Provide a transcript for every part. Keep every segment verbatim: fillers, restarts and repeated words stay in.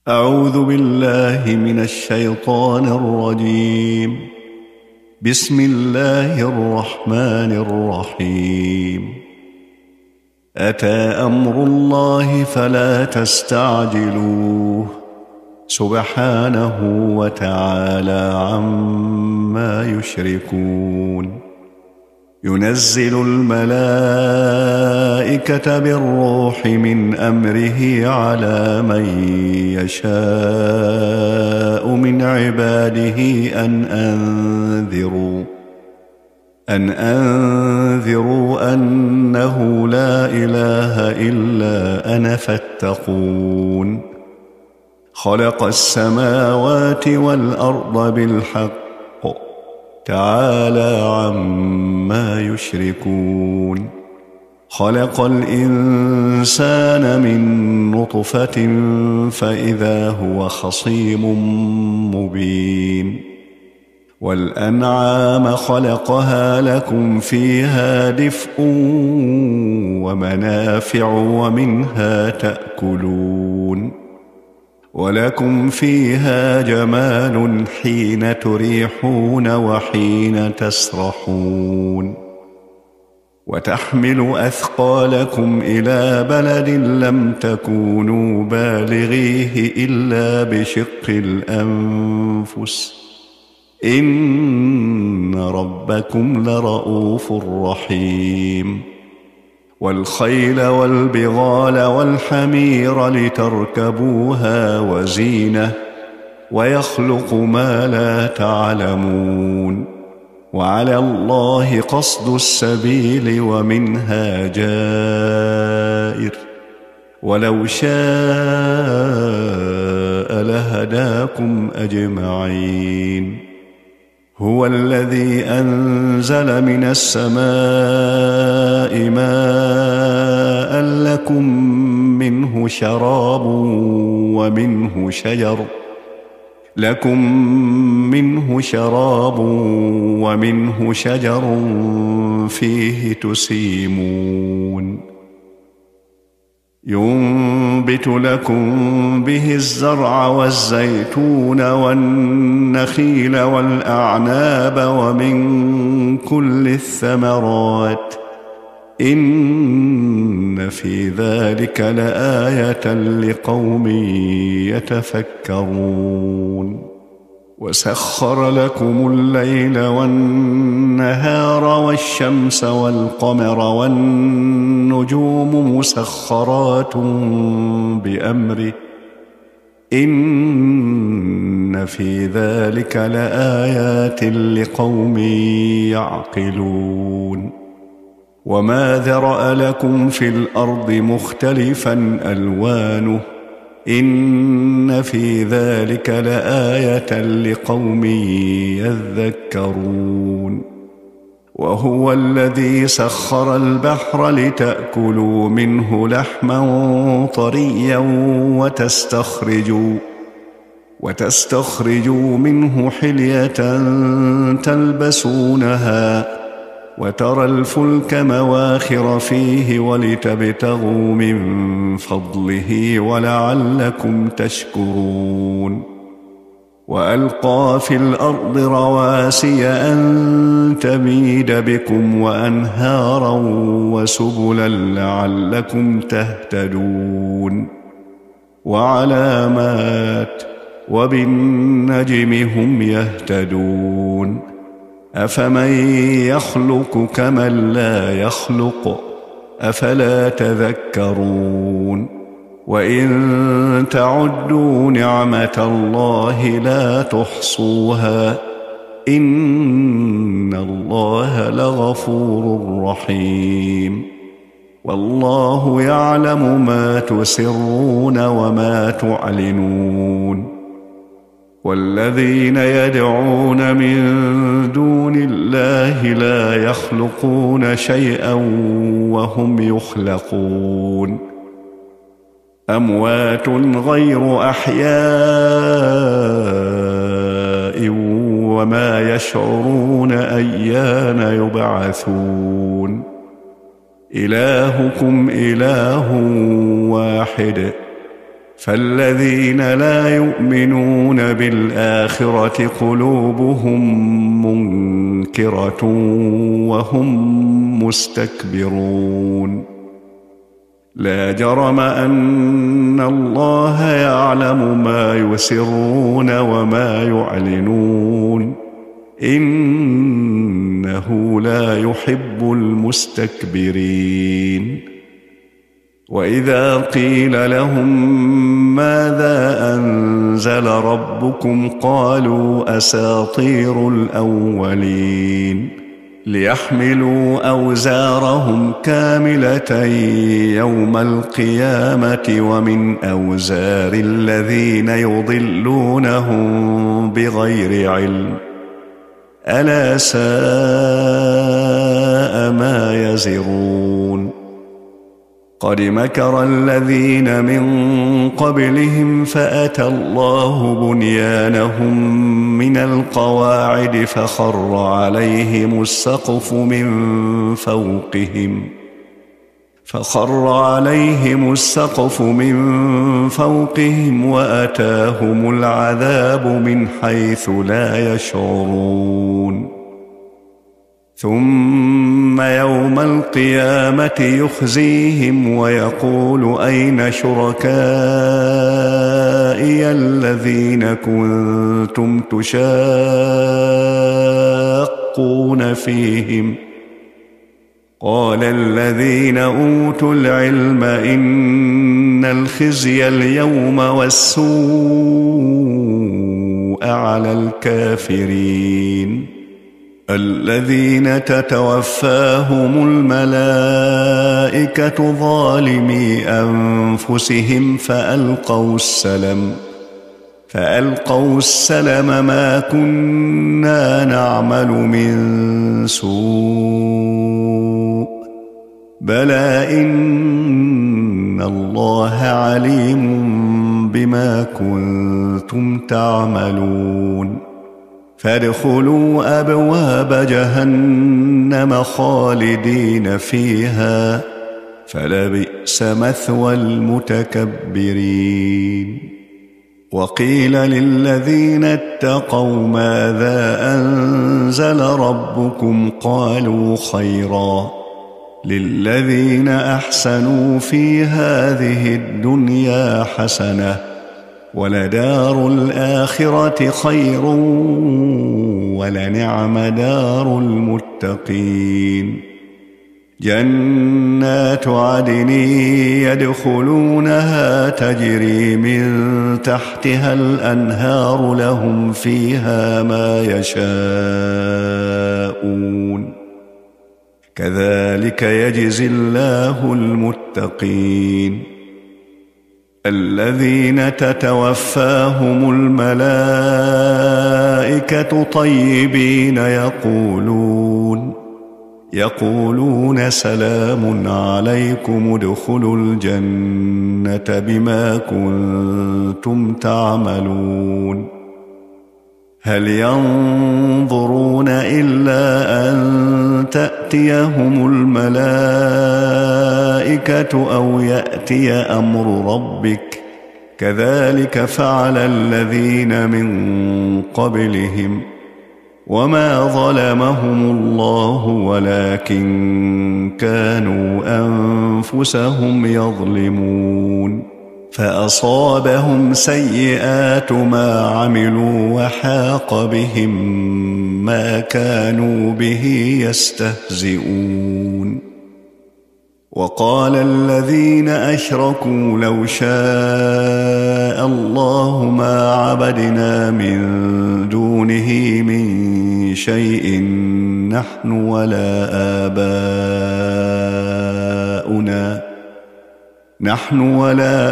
أعوذ بالله من الشيطان الرجيم. بسم الله الرحمن الرحيم. أتى أمر الله فلا تستعجلوه سبحانه وتعالى عما يشركون. ينزل الملائكة بالروح من أمره على من يشاء من عباده أن أنذروا أن أنذروا أنه لا إله إلا أنا فاتقون. خلق السماوات والأرض بالحق تعالى عما يشركون. خلق الإنسان من نطفة فإذا هو خصيم مبين. والأنعام خلقها لكم فيها دفء ومنافع ومنها تأكلون. ولكم فيها جمال حين تريحون وحين تسرحون. وتحمل أثقالكم إلى بلد لم تكونوا بالغيه إلا بشق الأنفس إن ربكم لرؤوف رحيم. والخيل والبغال والحمير لتركبوها وزينة ويخلق ما لا تعلمون. وعلى الله قصد السبيل ومنها جائر ولو شاء لهداكم أجمعين. هو الذي أنزل من السماء ماء لكم منه شراب ومنه شجر لكم منه شراب ومنه شجر فيه تسيمون. ينبت لكم به الزرع والزيتون والنخيل والأعناب ومن كل الثمرات إن في ذلك لآية لقوم يتفكرون. وسخر لكم الليل والنهار والشمس والقمر والنجوم مسخرات بأمره إن في ذلك لآيات لقوم يعقلون. وما ذرأ لكم في الأرض مختلفا ألوانه إن في ذلك لآية لقوم يذكرون. وهو الذي سخر البحر لتأكلوا منه لحما طريا وتستخرجوا وتستخرجوا منه حلية تلبسونها وترى الفلك مواخر فيه ولتبتغوا من فضله ولعلكم تشكرون. وألقى في الأرض رواسي أن تميد بكم وأنهارا وسبلا لعلكم تهتدون. وعلامات وبالنجم هم يهتدون. أفمن يخلق كمن لا يخلق أفلا تذكرون. وإن تعدوا نعمة الله لا تحصوها إن الله لغفور رحيم. والله يعلم ما تسرون وما تعلنون. والذين يدعون من دون الله لا يخلقون شيئا وهم يخلقون. أموات غير أحياء وما يشعرون أيان يبعثون. إلهكم إله واحد فالذين لا يؤمنون بالآخرة قلوبهم منكرة وهم مستكبرون. لا جرم أن الله يعلم ما يسرون وما يعلنون، إنه لا يحب المستكبرين. وإذا قيل لهم ماذا أنزل ربكم قالوا أساطير الأولين، ليحملوا أوزارهم كاملة يوم القيامة ومن أوزار الذين يضلونهم بغير علم، ألا ساء ما يزرون. قد مكر الذين من قبلهم فأتى الله بنيانهم من القواعد فخر عليهم السقف من فوقهم فخر عليهم السقف من فوقهم وأتاهم العذاب من حيث لا يشعرون. ثم يوم القيامة يخزيهم ويقول أين شركائي الذين كنتم تشاقون فيهم؟ قال الذين أوتوا العلم إن الخزي اليوم والسوء على الكافرين الذين تتوفاهم الملائكة ظالمي أنفسهم فألقوا السلم فألقوا السلم ما كنا نعمل من سوء بلى إن الله عليم بما كنتم تعملون. فادخلوا أبواب جهنم خالدين فيها فلبئس مثوى المتكبرين. وقيل للذين اتقوا ماذا أنزل ربكم قالوا خيرا للذين أحسنوا في هذه الدنيا حسنة ولدار الآخرة خير ولنعم دار المتقين. جنات عدن يدخلونها تجري من تحتها الأنهار لهم فيها ما يشاءون كذلك يجزي الله المتقين. الذين تتوفاهم الملائكة طيبين يقولون يقولون سلام عليكم ادخلوا الجنة بما كنتم تعملون. هل ينظرون إلا أن تأتيهم الملائكة أو يأتي أمر ربك كذلك فعل الذين من قبلهم وما ظلمهم الله ولكن كانوا أنفسهم يظلمون. فأصابهم سيئات ما عملوا وحاق بهم ما كانوا به يستهزئون. وقال الذين أشركوا لو شاء الله ما عبدنا من دونه من شيء نحن ولا آباؤنا نحن ولا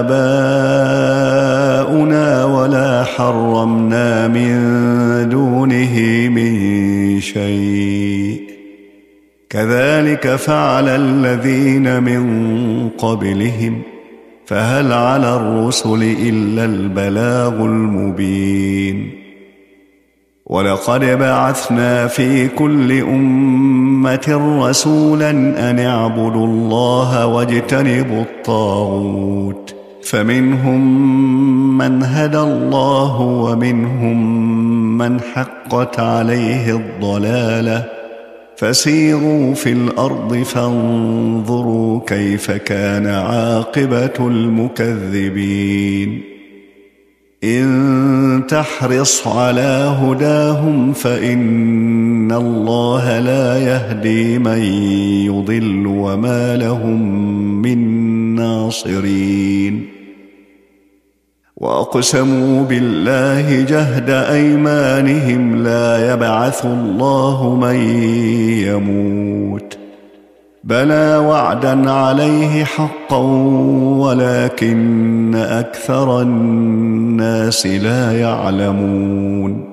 آباؤنا ولا حرمنا من دونه من شيء كذلك فعل الذين من قبلهم فهل على الرسل إلا البلاغ المبين. ولقد بعثنا في كل أمة رسولا أن اعبدوا الله واجتنبوا الطاغوت فمنهم من هدى الله ومنهم من حقت عليه الضلالة فسيروا في الأرض فانظروا كيف كان عاقبة المكذبين إن تحرص على هداهم فإن الله لا يهدي من يضل وما لهم من ناصرين وأقسموا بالله جهد أيمانهم لا يبعث الله من يموت بلى وعدا عليه حقا ولكن أكثر الناس لا يعلمون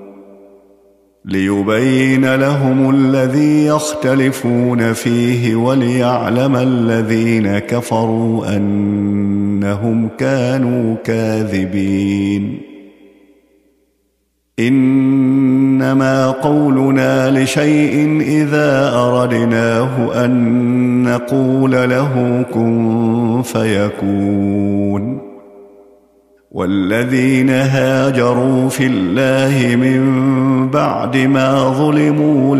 ليبين لهم الذي يختلفون فيه وليعلم الذين كفروا أنهم كانوا كاذبين إنما قولنا لشيء إذا أردناه أن نقول له كن فيكون والذين هاجروا في الله من بعد ما ظلموا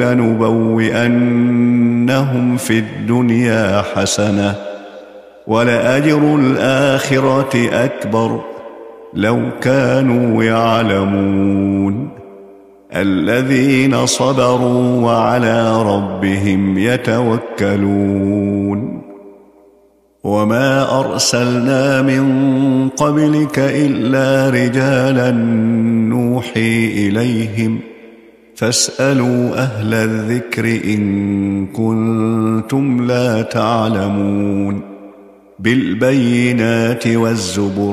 لنبوئنهم في الدنيا حسنة ولأجر الآخرة أكبر لو كانوا يعلمون الذين صبروا وعلى ربهم يتوكلون وما أرسلنا من قبلك إلا رجالا نوحي إليهم فاسألوا أهل الذكر إن كنتم لا تعلمون بالبينات والزبر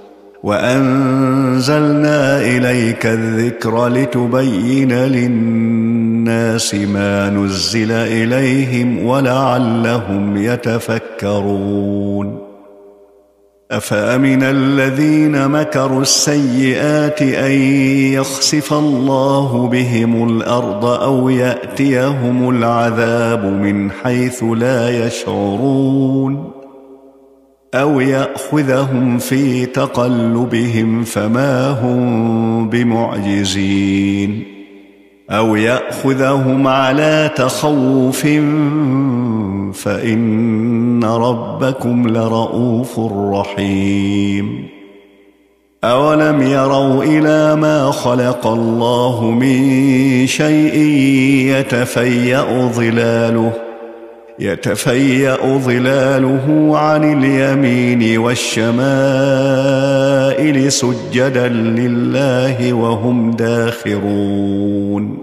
وأنزلنا إليك الذكر لتبين للناس ما نزل إليهم ولعلهم يتفكرون أفأمن الذين مكروا السيئات أن يخسف الله بهم الأرض أو يأتيهم العذاب من حيث لا يشعرون أو يأخذهم في تقلبهم فما هم بمعجزين أو يأخذهم على تخوف فإن ربكم لرؤوف رحيم أولم يروا إلى ما خلق الله من شيء يتفيأ ظلاله يتفيأ ظلاله عن اليمين والشمائل سجدا لله وهم داخرون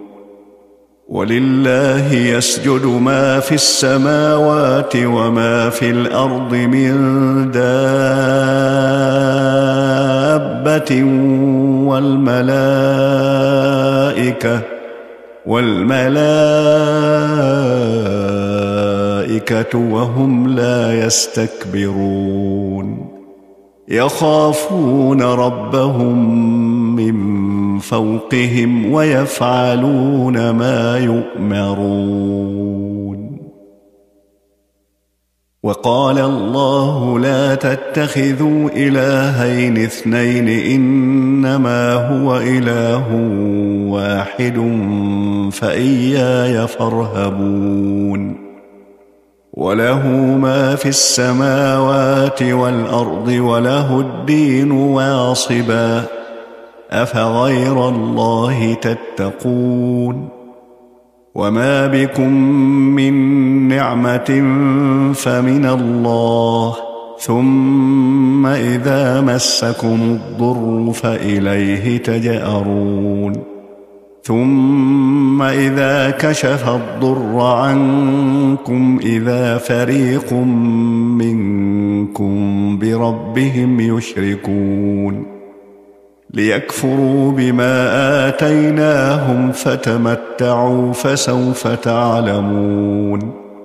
ولله يسجد ما في السماوات وما في الأرض من دابة والملائكة والملائكة وهم لا يستكبرون يخافون ربهم من فوقهم ويفعلون ما يؤمرون وقال الله لا تتخذوا إلهين اثنين إنما هو إله واحد فإياي فارهبون وله ما في السماوات والأرض وله الدين واصبا أفغير الله تتقون وما بكم من نعمة فمن الله ثم إذا مسكم الضر فإليه تجأرون ثم إذا كشف الضر عنكم إذا فريق منكم بربهم يشركون ليكفروا بما آتيناهم فتمتعوا فسوف تعلمون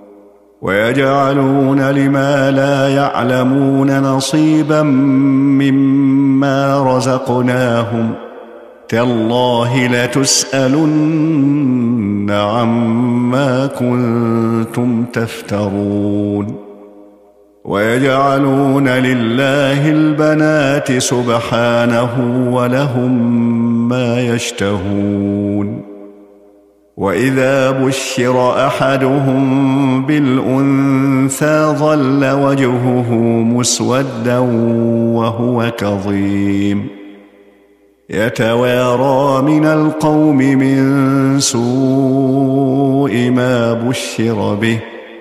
ويجعلون لما لا يعلمون نصيبا مما رزقناهم تالله لتسألن عما كنتم تفترون ويجعلون لله البنات سبحانه ولهم ما يشتهون وإذا بشر أحدهم بالأنثى ظل وجهه مسودا وهو كظيم يتوارى من القوم من سوء ما بشر به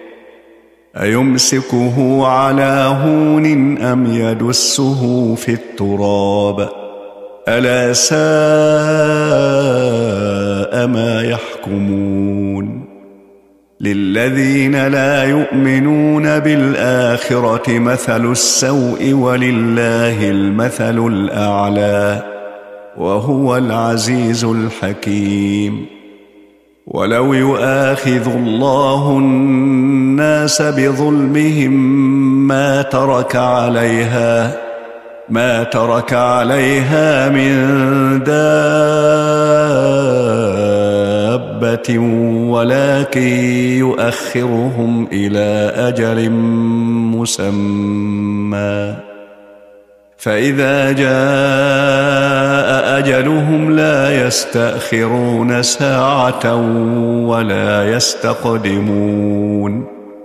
أيمسكه على هون أم يدسه في التراب ألا ساء ما يحكمون للذين لا يؤمنون بالآخرة مثل السوء ولله المثل الأعلى وهو العزيز الحكيم ولو يؤاخذ الله الناس بظلمهم ما ترك عليها ما ترك عليها من دابة ولكن يؤخرهم إلى أجل مسمى فإذا جاء أجلهم لا يستأخرون ساعة ولا يستقدمون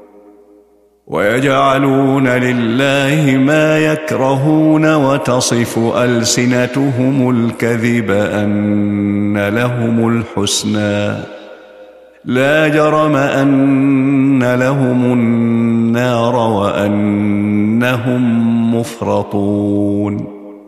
ويجعلون لله ما يكرهون وتصف ألسنتهم الكذب أن لهم الحسنى لا جرم أن لهم النار وأنهم مفرطون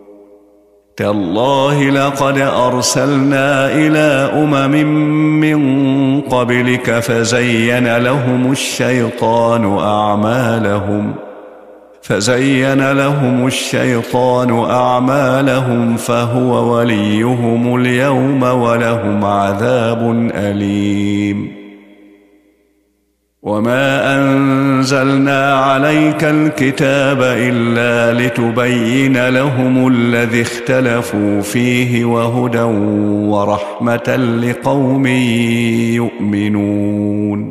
تالله لقد أرسلنا إلى أمم من قبلك فزين لهم الشيطان أعمالهم فزين لهم الشيطان أعمالهم فهو وليهم اليوم ولهم عذاب أليم وما أنزلنا عليك الكتاب إلا لتبين لهم الذي اختلفوا فيه وهدى ورحمة لقوم يؤمنون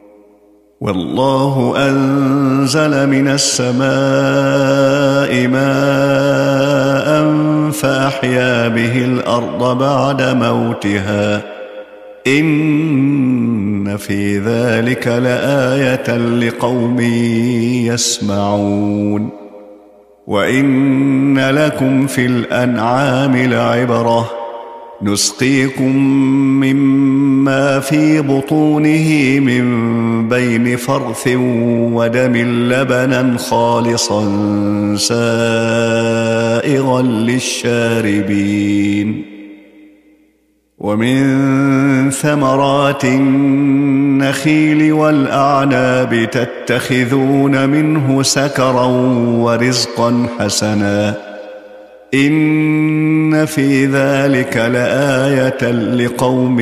والله أنزل من السماء ماء فأحيا به الأرض بعد موتها إن في ذلك لآية لقوم يسمعون وإن لكم في الأنعام لعبرة نسقيكم مما في بطونه من بين فرث ودم لبنا خالصا سائغا للشاربين ومن ثمرات النخيل والأعناب تتخذون منه سكرا ورزقا حسنا إن في ذلك لآية لقوم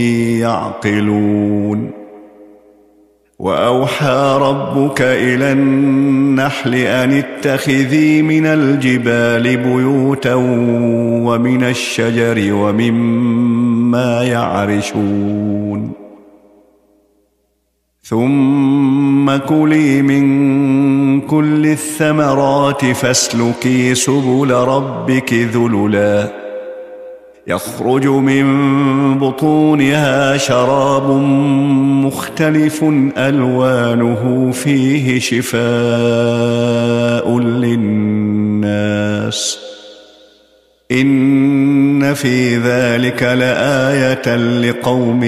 يعقلون وأوحى ربك إلى النحل أن اتخذي من الجبال بيوتا ومن الشجر ومما يعرشون ثم كلي من كل الثمرات فاسلكي سبل ربك ذللا يخرج من بطونها شراب مختلف ألوانه فيه شفاء للناس إن في ذلك لآية لقوم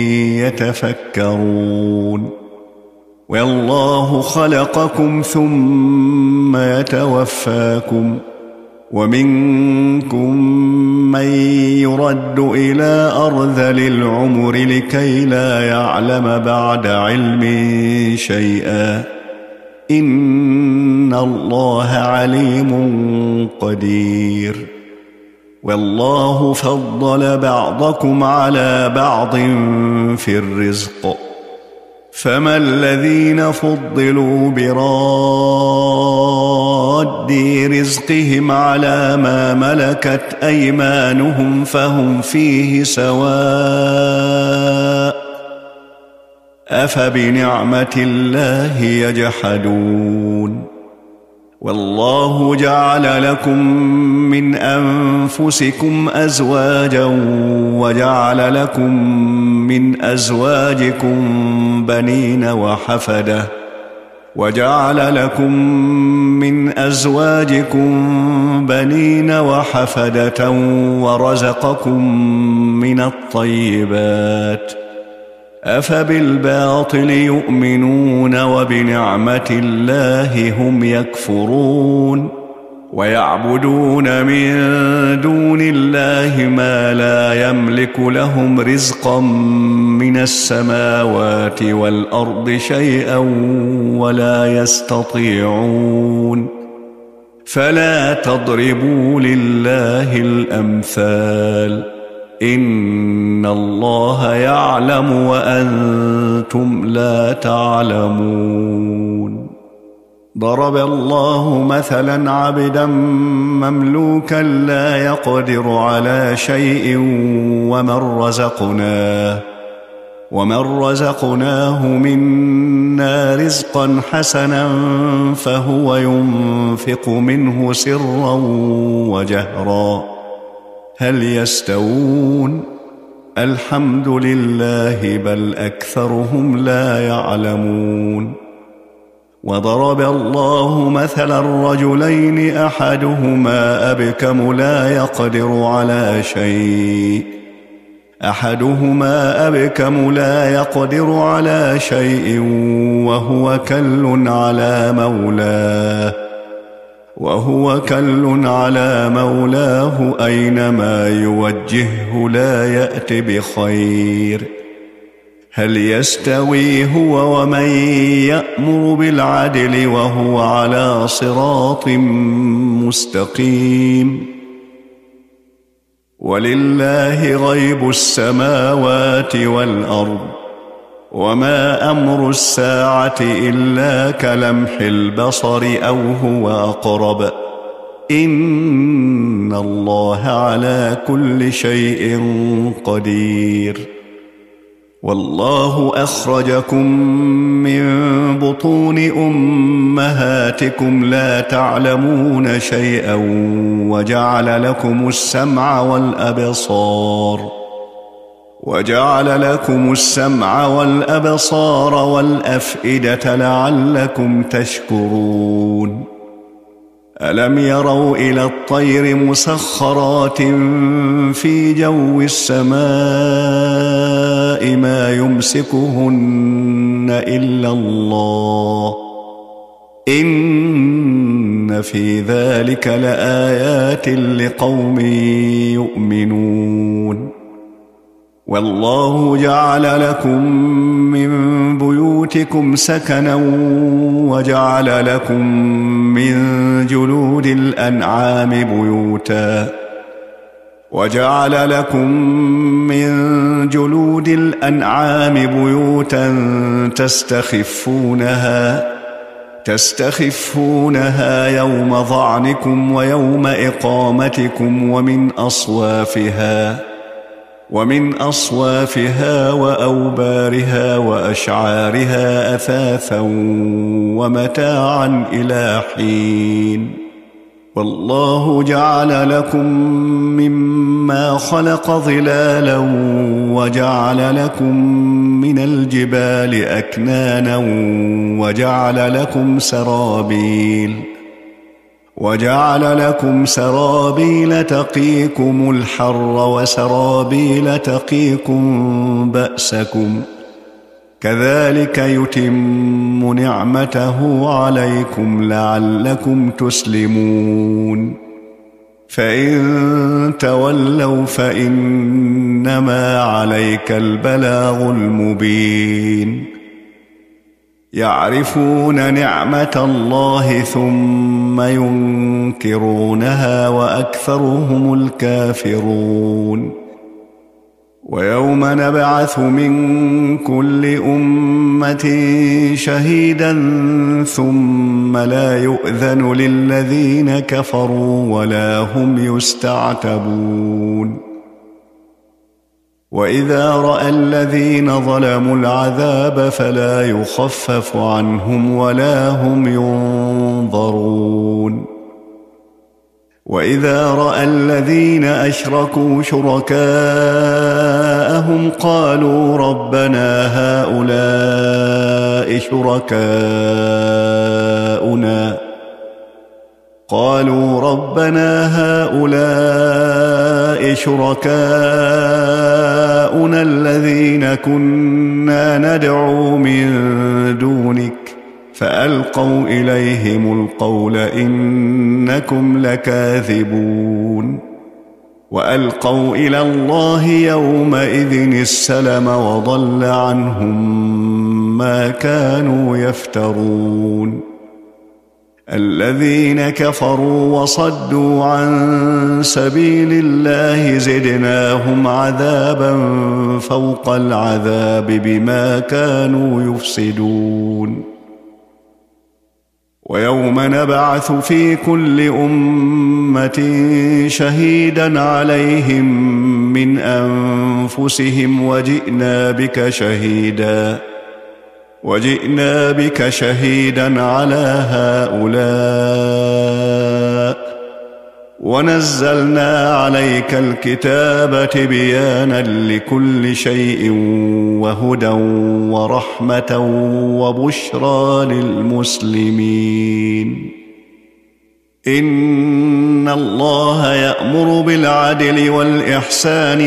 يتفكرون والله خلقكم ثم يتوفاكم ومنكم من يرد إلى أرذل العمر لكي لا يعلم بعد علم شيئا إن الله عليم قدير والله فضل بعضكم على بعض في الرزق فما الذين فضلوا براد رزقهم على ما ملكت أيمانهم فهم فيه سواء أفبنعمة الله يجحدون والله جعل لكم من أنفسكم أزواجا وجعل لكم من أزواجكم بنين وحفدة وجعل لكم من أزواجكم بنين وحفدة ورزقكم من الطيبات أفبالباطل يؤمنون وبنعمة الله هم يكفرون ويعبدون من دون الله ما لا يملك لهم رزقا من السماوات والأرض شيئا ولا يستطيعون فلا تضربوا لله الأمثال إن الله يعلم وأنتم لا تعلمون ضرب الله مثلا عبدا مملوكا لا يقدر على شيء ومن رزقناه ومن رزقناه منا رزقا حسنا فهو ينفق منه سرا وجهرا هل يستوون الحمد لله بل أكثرهم لا يعلمون وضرب الله مثلا الرجلين أحدهما أبكم لا يقدر على شيء أحدهما أبكم لا يقدر على شيء وهو كل على مولاه وهو كل على مولاه أينما يوجهه لا يأت بخير هل يستوي هو ومن يأمر بالعدل وهو على صراط مستقيم ولله غيب السماوات والأرض وما أمر الساعة إلا كلمح البصر أو هو أقرب إن الله على كل شيء قدير والله أخرجكم من بطون أمهاتكم لا تعلمون شيئا وجعل لكم السمع والأبصار وجعل لكم السمع والأبصار والأفئدة لعلكم تشكرون ألم يروا إلى الطير مسخرات في جو السماء ما يمسكهن إلا الله إن في ذلك لآيات لقوم يؤمنون والله جعل لكم من بيوتكم سكنا وجعل لكم من جلود الأنعام بيوتا وجعل لكم من جلود الأنعام بيوتا تستخفونها تستخفونها يوم ظعنكم ويوم إقامتكم ومن أصوافها ومن أصوافها وأوبارها وأشعارها أثاثا ومتاعا إلى حين والله جعل لكم مما خلق ظلالا وجعل لكم من الجبال أكنانا وجعل لكم سرابيل وجعل لكم سرابيل تقيكم الحر وسرابيل تقيكم بأسكم كذلك يتم نعمته عليكم لعلكم تسلمون فإن تولوا فإنما عليك البلاغ المبين يعرفون نعمة الله ثم ينكرونها وأكثرهم الكافرون ويوم نبعث من كل أمة شهيدا ثم لا يؤذن للذين كفروا ولا هم يستعتبون وإذا رأى الذين ظلموا العذاب فلا يخفف عنهم ولا هم ينظرون ينظرون وإذا رأى الذين أشركوا شركاءهم قالوا ربنا هؤلاء شركاؤنا قالوا ربنا هؤلاء شركاؤنا الذين كنا ندعو من دونك فألقوا إليهم القول إنكم لكاذبون وألقوا إلى الله يومئذ السلم وضل عنهم ما كانوا يفترون الذين كفروا وصدوا عن سبيل الله زدناهم عذابا فوق العذاب بما كانوا يفسدون ويوم نبعث في كل أمة شهيدا عليهم من أنفسهم وجئنا بك شهيدا وجئنا بك شهيدا على هؤلاء ونزلنا عليك الكتاب تبيانا لكل شيء وهدى ورحمة وبشرى للمسلمين إن الله يأمر بالعدل والإحسان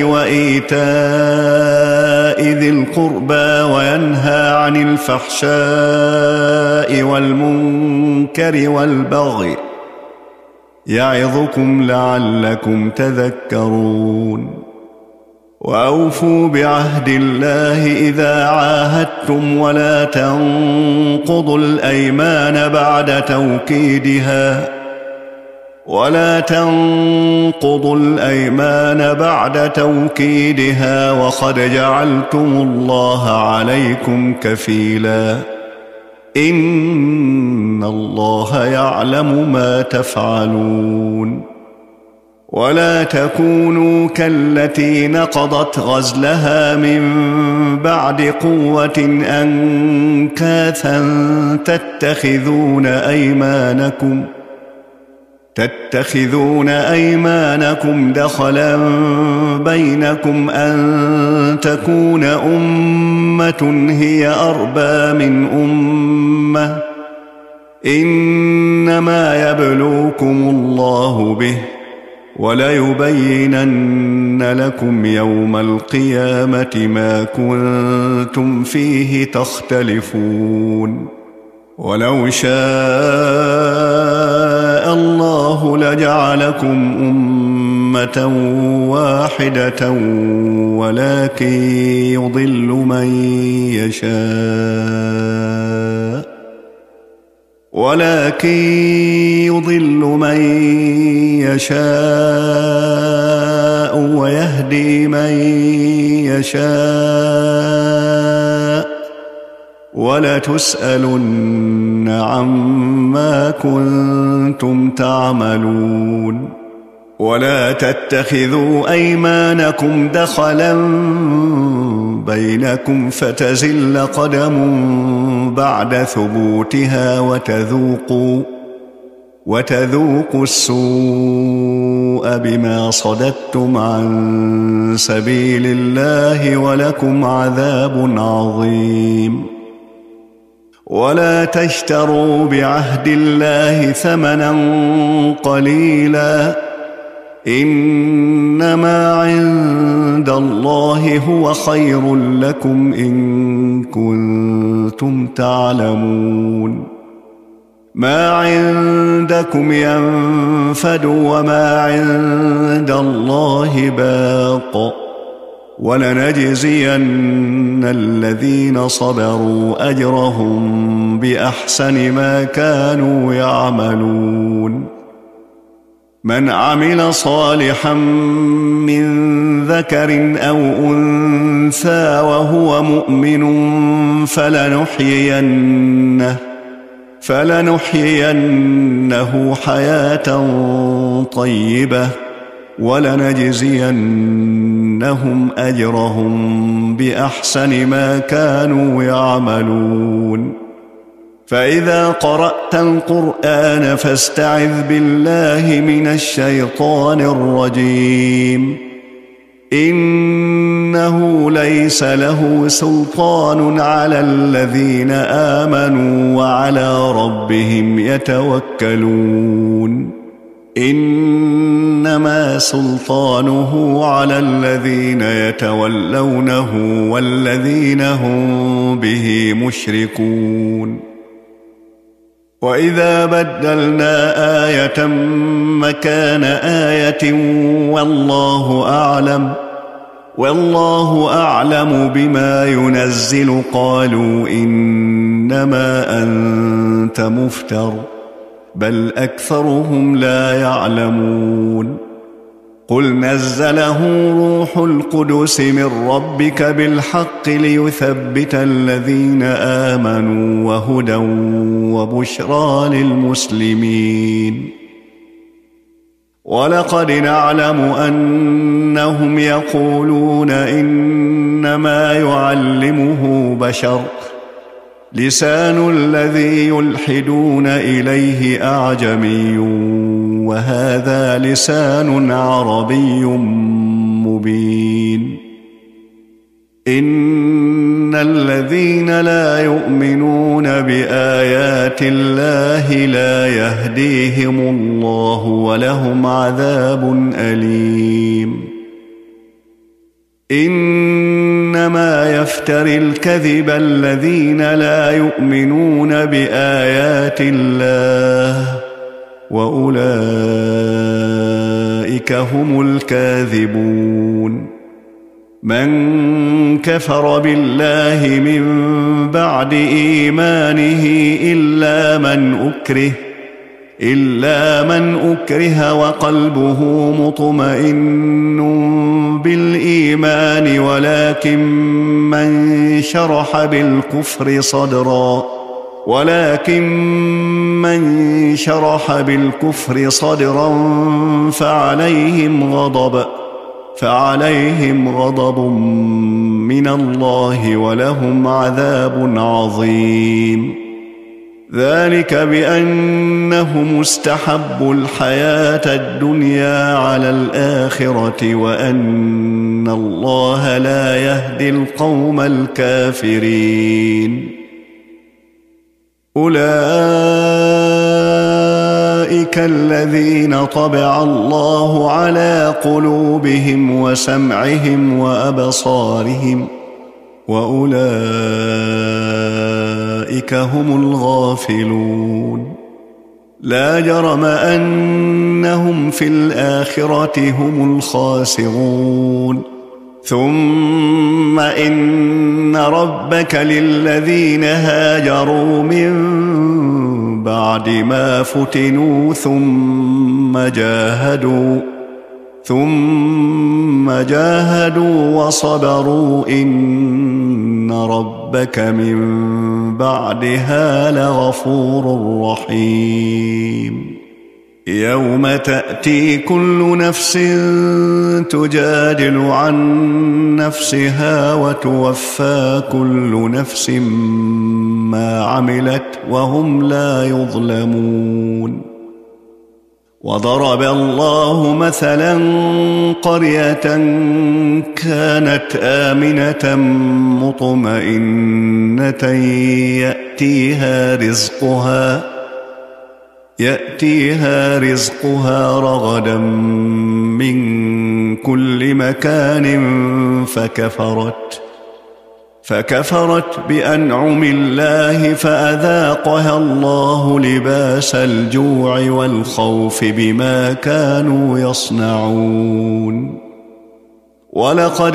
وإيتاء ذي القربى وينهى عن الفحشاء والمنكر والبغي يعظكم لعلكم تذكرون وأوفوا بعهد الله إذا عاهدتم ولا تنقضوا الأيمان بعد توكيدها ولا تنقضوا الأيمان بعد توكيدها وقد جعلتم الله عليكم كفيلا إن الله يعلم ما تفعلون ولا تكونوا كالتي نقضت غزلها من بعد قوة أنكاثا تتخذون أيمانكم تتخذون أيمانكم دخلا بينكم أن تكون أمة هي أربى من أمة إنما يبلوكم الله به وليبينن لكم يوم القيامة ما كنتم فيه تختلفون ولو شاء الله لجعلكم أمة واحدة ولكن يضل من يشاء ولكن يضل من يشاء ويهدي من يشاء ولتسألن عما كنتم تعملون ولا تتخذوا أيمانكم دخلا بينكم فتزل قدم بعد ثبوتها وتذوقوا وتذوقوا السوء بما صددتم عن سبيل الله ولكم عذاب عظيم ولا تشتروا بعهد الله ثمنا قليلا إنما عند الله هو خير لكم إن كنتم تعلمون ما عندكم ينفد وما عند الله باق ولنجزين الذين صبروا أجرهم بأحسن ما كانوا يعملون من عمل صالحا من ذكر أو أنثى وهو مؤمن فلنحيينه فلنحيينه حياة طيبة ولنجزينهم أجرهم بأحسن ما كانوا يعملون فإذا قرأت القرآن فاستعذ بالله من الشيطان الرجيم إنه ليس له سلطان على الذين آمنوا وعلى ربهم يتوكلون إنما سلطانه على الذين يتولونه والذين هم به مشركون وإذا بدلنا آية مكان آية والله أعلم والله أعلم بما ينزل قالوا إنما أنت مفتر بل أكثرهم لا يعلمون قل نزله روح القدس من ربك بالحق ليثبت الذين آمنوا وهدى وبشرى للمسلمين ولقد نعلم أنهم يقولون إنما يعلمه بشر لسان الذي يلحدون إليه أعجمي وهذا لسان عربي مبين إن الذين لا يؤمنون بآيات الله لا يهديهم الله ولهم عذاب أليم إنما يفتري الكذب الذين لا يؤمنون بآيات الله وأولئك هم الكاذبون من كفر بالله من بعد إيمانه إلا من أكره إلا من أكره وقلبه مطمئن بالإيمان ولكن من شرح بالكفر صدرا ولكن من شرح بالكفر صدرا فعليهم غضب فعليهم غضب من الله ولهم عذاب عظيم ذلك بأنهم استحبوا الحياة الدنيا على الآخرة وأن الله لا يهدي القوم الكافرين أولئك الذين طبع الله على قلوبهم وسمعهم وأبصارهم وأولئك هم الغافلون لا جرم أنهم في الآخرة هم الخاسرون ثم إن ربك للذين هاجروا من بعد ما فتنوا ثم جاهدوا ثم جاهدوا وصبروا إن ربك من بعدها لغفور رحيم يوم تأتي كل نفس تجادل عن نفسها وتوفى كل نفس ما عملت وهم لا يظلمون وضرب الله مثلا قرية كانت آمنة مطمئنة يأتيها رزقها يأتيها رزقها رغدا من كل مكان فكفرت فكفرت بأنعم الله فأذاقها الله لباس الجوع والخوف بما كانوا يصنعون ولقد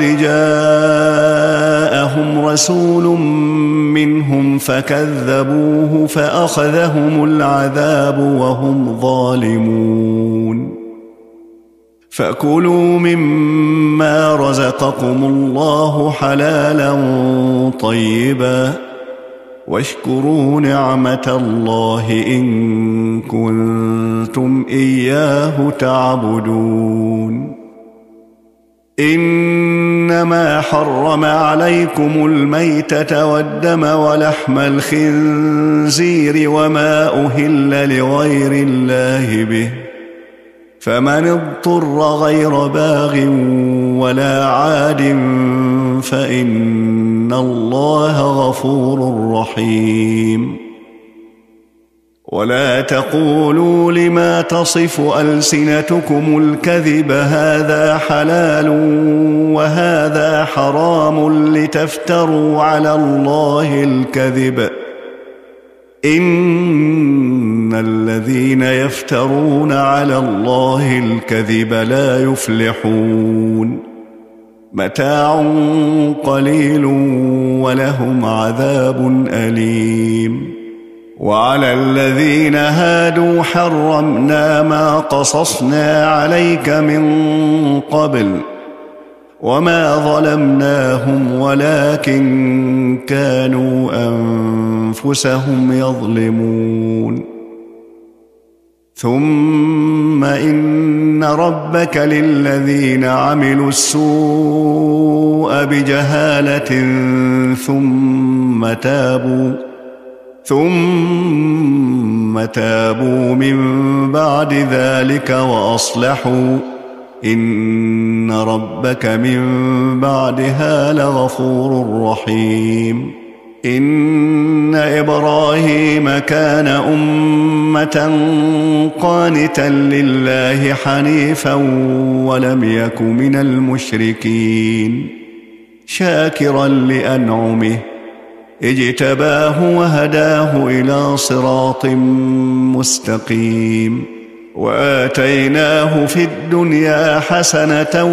جاءهم رسول منهم فكذبوه فأخذهم العذاب وهم ظالمون فكلوا مما رزقكم الله حلالا طيبا واشكروا نعمة الله إن كنتم إياه تعبدون إنما حرم عليكم الميتة والدم ولحم الخنزير وما أهل لغير الله به، فمن اضطر غير باغ ولا عاد فإن الله غفور رحيم. ولا تقولوا لما تصف ألسنتكم الكذب هذا حلال وهذا حرام لتفتروا على الله الكذب، إن الذين يفترون على الله الكذب لا يفلحون. متاع قليل ولهم عذاب أليم. وعلى الذين هادوا حرمنا ما قصصنا عليك من قبل وما ظلمناهم ولكن كانوا أنفسهم يظلمون. ثم إن ربك للذين عملوا السوء بجهالة ثم تابوا ثم تابوا من بعد ذلك وأصلحوا إن ربك من بعدها لغفور رحيم. إن إبراهيم كان أمة قانتا لله حنيفا ولم يك من المشركين، شاكرا لأنعمه اجتباه وهداه إلى صراط مستقيم. وآتيناه في الدنيا حسنة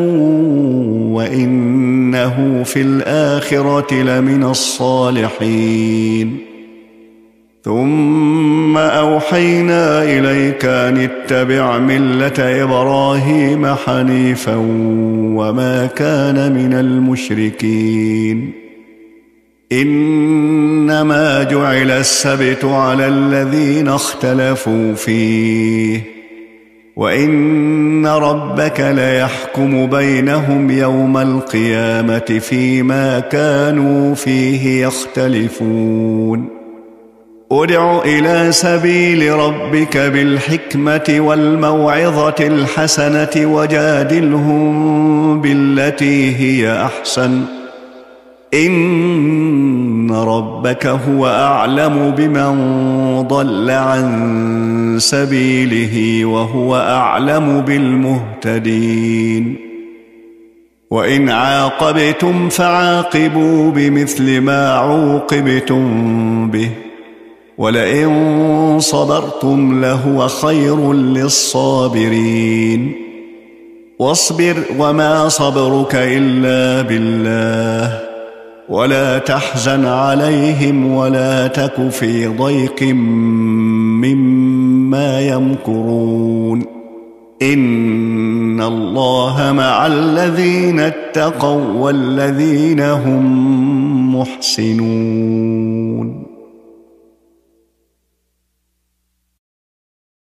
وإنه في الآخرة لمن الصالحين. ثم أوحينا إليك أن اتبع ملة إبراهيم حنيفا وما كان من المشركين. إنما جعل السبت على الذين اختلفوا فيه وإن ربك ليحكم بينهم يوم القيامة فيما كانوا فيه يختلفون. ادع إلى سبيل ربك بالحكمة والموعظة الحسنة وجادلهم بالتي هي أحسن، إن ربك هو أعلم بمن ضل عن سبيله وهو أعلم بالمهتدين. وإن عاقبتم فعاقبوا بمثل ما عوقبتم به ولئن صبرتم لهو خير للصابرين. واصبر وما صبرك إلا بالله ولا تحزن عليهم ولا تك في ضيق مما يمكرون. إن الله مع الذين اتقوا والذين هم محسنون.